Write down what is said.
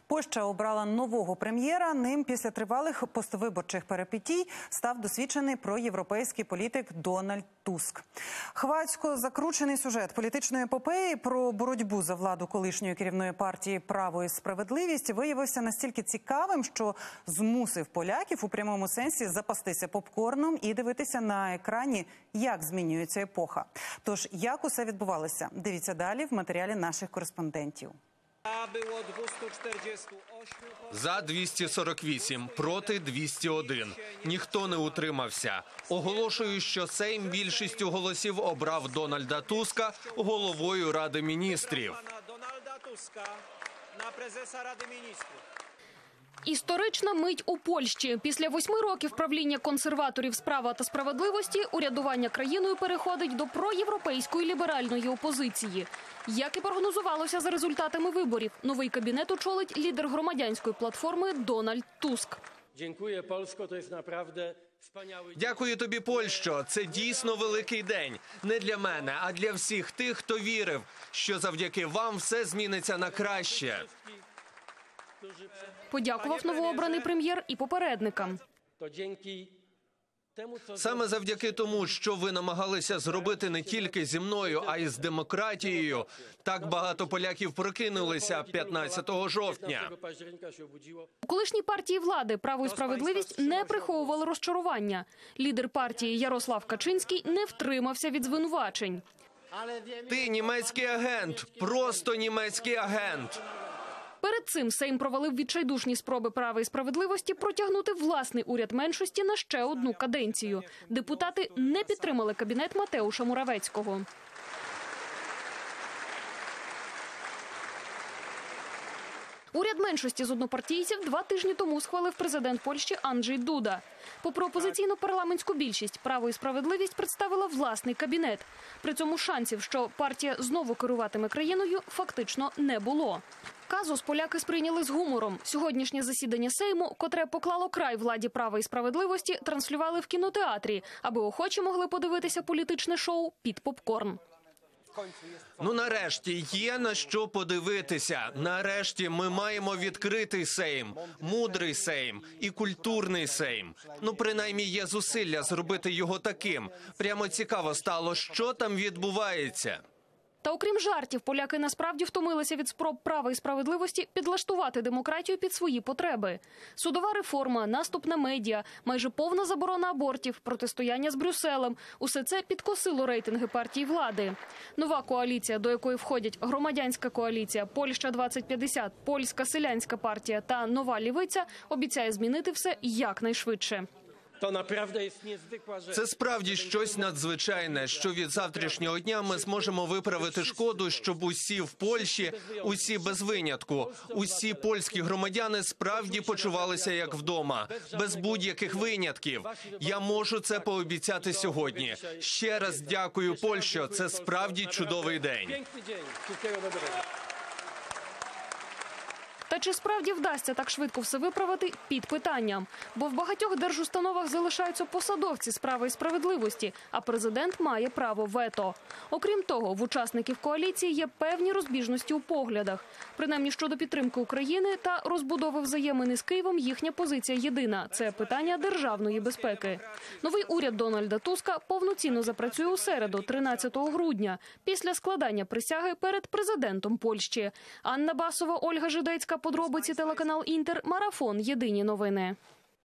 Польща обрала нового прем'єра. Ним після тривалих поствиборчих перипетій став досвідчений проєвропейський політик Дональд Туск. Хвацько закручений сюжет політичної епопеї про боротьбу за владу колишньої керівної партії «Право і справедливість» виявився настільки цікавим, що змусив поляків у прямому сенсі запастися попкорном і дивитися на екрані, як змінюється епоха. Тож, як усе відбувалося? Дивіться далі в матеріалі наших кореспондентів. За 248, проти 201. Ніхто не утримався. Оголошую, що Сейм більшістю голосів обрав Дональда Туска головою Ради міністрів. Історична мить у Польщі. Після 8 років правління консерваторів з права та справедливості урядування країною переходить до проєвропейської ліберальної опозиції. Як і прогнозувалося за результатами виборів, новий кабінет очолить лідер громадянської платформи Дональд Туск. Дякую тобі, Польщо. Це дійсно великий день. Не для мене, а для всіх тих, хто вірив, що завдяки вам все зміниться на краще. Подякував новообраний прем'єр і попередникам. Саме завдяки тому, що ви намагалися зробити не тільки зі мною, а й з демократією, так багато поляків прокинулися 15 жовтня. У колишній партії влади «Право і справедливість» не приховували розчарування. Лідер партії Ярослав Качинський не втримався від звинувачень. Ти німецький агент, просто німецький агент. Перед цим Сейм провалив відчайдушні спроби «Права і справедливості» протягнути власний уряд меншості на ще одну каденцію. Депутати не підтримали кабінет Матеуша Муравецького. Уряд меншості з однопартійців 2 тижні тому схвалив президент Польщі Анджей Дуда. Попри опозиційну парламентську більшість, «Право і справедливість» представила власний кабінет. При цьому шансів, що партія знову керуватиме країною, фактично не було. Казус поляки сприйняли з гумором. Сьогоднішнє засідання Сейму, котре поклало край владі «Права і справедливості», транслювали в кінотеатрі, аби охочі могли подивитися політичне шоу під попкорн. Ну, нарешті, є на що подивитися. Нарешті ми маємо відкритий Сейм, мудрий Сейм і культурний Сейм. Ну, принаймні, є зусилля зробити його таким. Прямо цікаво стало, що там відбувається. Та окрім жартів, поляки насправді втомилися від спроб «Права і справедливості» підлаштувати демократію під свої потреби. Судова реформа, наступ на медіа, майже повна заборона абортів, протистояння з Брюсселем – усе це підкосило рейтинги партії влади. Нова коаліція, до якої входять Громадянська коаліція, Польща-2050, Польська селянська партія та Нова лівиця, обіцяє змінити все якнайшвидше. Це справді щось надзвичайне, що від завтрашнього дня ми зможемо виправити шкоду, щоб усі в Польщі, усі без винятку, усі польські громадяни справді почувалися як вдома, без будь-яких винятків. Я можу це пообіцяти сьогодні. Ще раз дякую, Польщо, це справді чудовий день. Та чи справді вдасться так швидко все виправити – під питанням. Бо в багатьох держустановах залишаються посадовці з «Права і справедливості», а президент має право вето. Окрім того, в учасників коаліції є певні розбіжності у поглядах. Принаймні щодо підтримки України та розбудови взаємини з Києвом їхня позиція єдина – це питання державної безпеки. Новий уряд Дональда Туска повноцінно запрацює у середу, 13 грудня, після складання присяги перед президентом Польщі. Анна Басова, Ольга Жидецька, подробиці телеканал «Інтер», Марафон, Єдині новини.